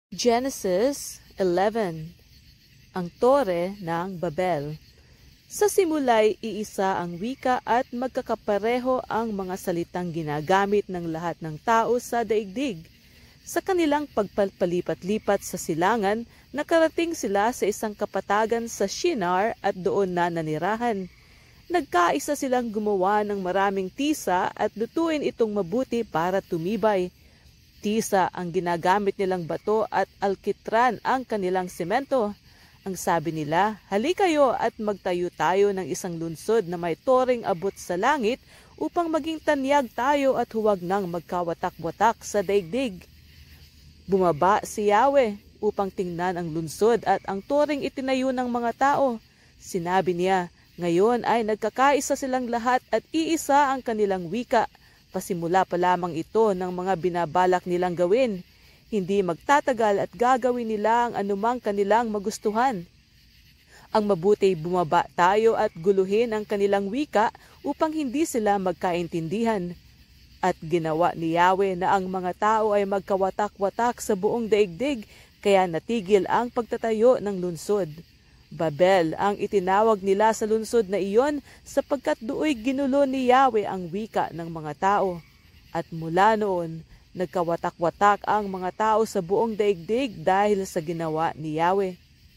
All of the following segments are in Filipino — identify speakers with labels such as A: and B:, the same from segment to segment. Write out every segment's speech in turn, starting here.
A: Genesis 11. Ang Tore ng Babel. Sa simula'y iisa ang wika at magkakapareho ang mga salitang ginagamit ng lahat ng tao sa daigdig. Sa kanilang pagpalipat-lipat sa silangan, nakarating sila sa isang kapatagan sa Shinar at doon na nanirahan. Nagkaisa silang gumawa ng maraming tisa at lutuin itong mabuti para tumibay. Tisa ang ginagamit nilang bato at alkitran ang kanilang semento. Ang sabi nila, "Halika kayo at magtayo tayo ng isang lunsod na may toring abot sa langit upang maging tanyag tayo at huwag nang magkawatak-watak sa daigdig." Bumaba si Yahweh upang tingnan ang lunsod at ang toring itinayo ng mga tao. Sinabi niya, "Ngayon ay nagkakaisa silang lahat at iisa ang kanilang wika. Pasimula pa lamang ito ng mga binabalak nilang gawin. Hindi magtatagal at gagawin nila ang anumang kanilang magustuhan. Ang mabuti bumaba tayo at guluhin ang kanilang wika upang hindi sila magkaintindihan." At ginawa ni Yahweh na ang mga tao ay magkawatak-watak sa buong daigdig, kaya natigil ang pagtatayo ng lunsod. Babel ang itinawag nila sa lunsod na iyon sapagkat do'y ginulo ni Yahweh ang wika ng mga tao. At mula noon, nagkawatak-watak ang mga tao sa buong daigdig dahil sa ginawa ni Yahweh.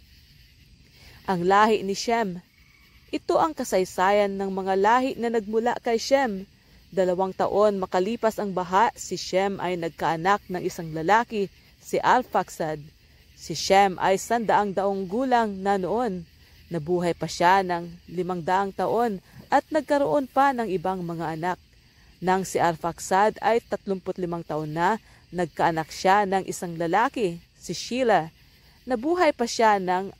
A: Ang lahi ni Shem. Ito ang kasaysayan ng mga lahi na nagmula kay Shem. 2 taon makalipas ang baha, si Shem ay nagkaanak ng isang lalaki, si Arphaxad. Si Shem ay 100 daong gulang na noon. Nabuhay pa siya ng 500 taon at nagkaroon pa ng ibang mga anak. Nang si Arphaxad ay 35 taon na, nagkaanak siya ng isang lalaki, si Shelah. Nabuhay pa siya ng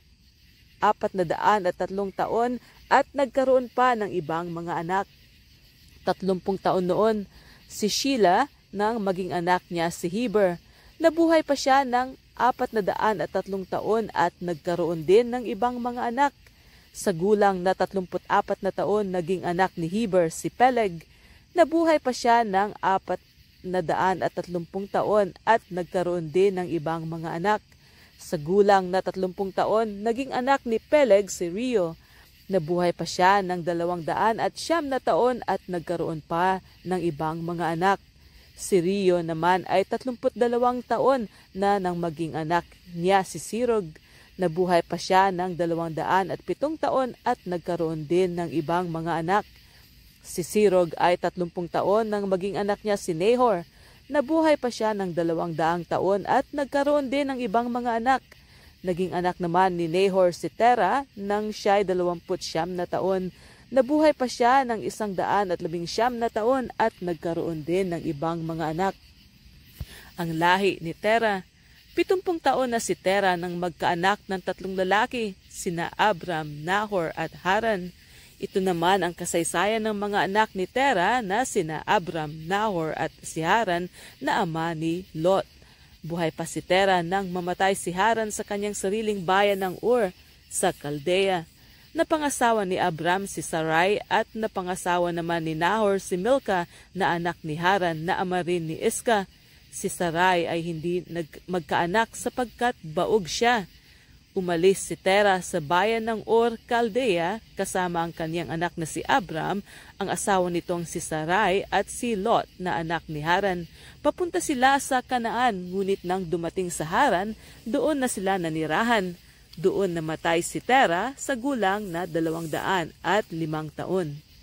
A: 403 taon at nagkaroon pa ng ibang mga anak. 30 taon noon, si Shelah nang maging anak niya si Heber. Nabuhay pa siya ng 403 taon at nagkaroon din ng ibang mga anak. Sa gulang na 34 na taon, naging anak ni Heber si Peleg. Nabuhay pa siya ng 430 taon at nagkaroon din ng ibang mga anak. Sa gulang na 30 taon, naging anak ni Peleg si Reu. Nabuhay pa siya ng 209 na taon at nagkaroon pa ng ibang mga anak. Si Reu naman ay 32 taon na nang maging anak niya si Sirog. Nabuhay pa siya ng 207 taon at nagkaroon din ng ibang mga anak. Si Sirog ay 30 taon nang maging anak niya si Nahor. Nabuhay pa siya ng 200 taon at nagkaroon din ng ibang mga anak. Naging anak naman ni Nahor si Terah nang siya ay 29 na taon. Nabuhay pa siya ng 119 na taon at nagkaroon din ng ibang mga anak. Ang lahi ni Terah. 70 taon na si Terah nang magkaanak ng 3 lalaki, sina Abram, Nahor at Haran. Ito naman ang kasaysayan ng mga anak ni Terah na sina Abram, Nahor at si Haran na ama ni Lot. Buhay pa si Terah nang mamatay si Haran sa kanyang sariling bayan ng Ur sa Caldea. Napangasawa ni Abram si Sarai at napangasawa naman ni Nahor si Milka na anak ni Haran na ama rin ni Iska. Si Sarai ay hindi magkaanak sapagkat baog siya. Umalis si Terah sa bayan ng Ur, Caldea kasama ang kanyang anak na si Abram, ang asawa nitong si Sarai at si Lot na anak ni Haran. Papunta sila sa Kanaan, ngunit nang dumating sa Haran, doon na sila nanirahan. Doon namatay si Terah sa gulang na 205 taon.